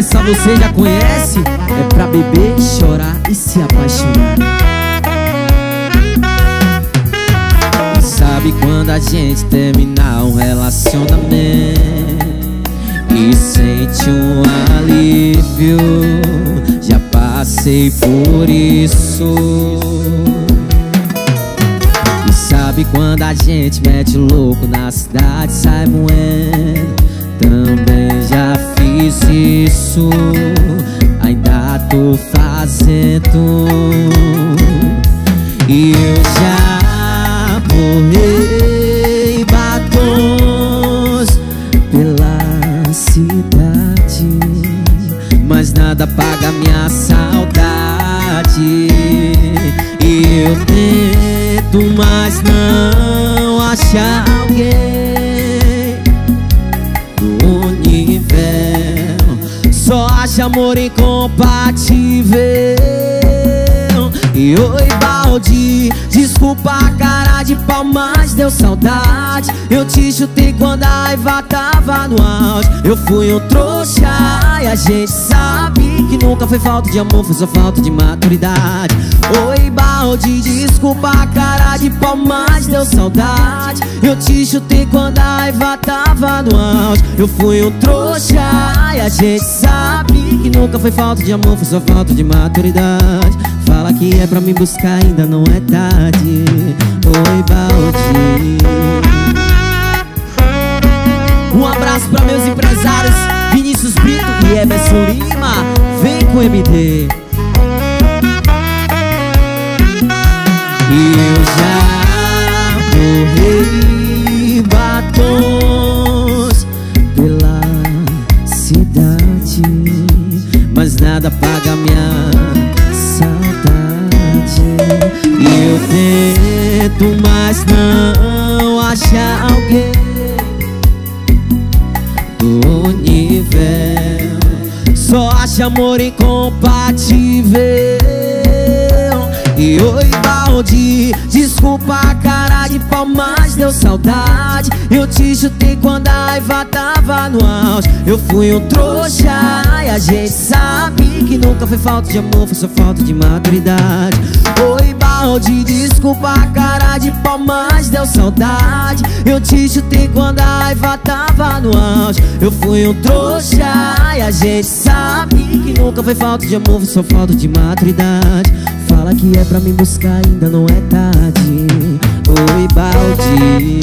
Essa você já conhece, é pra beber, chorar e se apaixonar. Sabe quando a gente terminar um relacionamento e sente um alívio? Já passei por isso. E sabe quando a gente mete louco na cidade, sai moendo? Também já fiz isso, ainda tô fazendo. E eu já borrei batons pela cidade, mas nada paga minha saudade. E eu tento, mas não achar alguém no universo. Só acha amor incompatível. E oi, balde, desculpa a cara de pau, mas deu saudade. Eu te chutei quando a raiva tava no auge. Eu fui um trouxa e a gente sabe que nunca foi falta de amor, foi só falta de maturidade. Oi, balde, desculpa a cara de pau, mas deu saudade. Eu te chutei quando a raiva tava no auge. Eu fui um trouxa e a gente sabe que nunca foi falta de amor, foi só falta de maturidade. Fala que é pra me buscar, ainda não é tarde. Oi, balde. Um abraço pra meus empresários Vinícius Brito e Emerson Lima. Vem com o MD. E eu já borrei batons pela cidade, mas nada paga minha saudade. E eu tento, mas não achar alguém do universo. Só acha amor incompatível. E oi, balde, desculpa a cara de pau, mas deu saudade. Eu te chutei quando a raiva tava no auge. Eu fui um trouxa e a gente sabe que nunca foi falta de amor, foi só falta de maturidade. Oi, balde, desculpa a cara de pau, mas deu saudade. Eu te chutei quando a raiva tava no auge. Eu fui um trouxa e a gente sabe que nunca foi falta de amor, foi só falta de maturidade. Fala que é pra me buscar, ainda não é tarde. Oi, balde.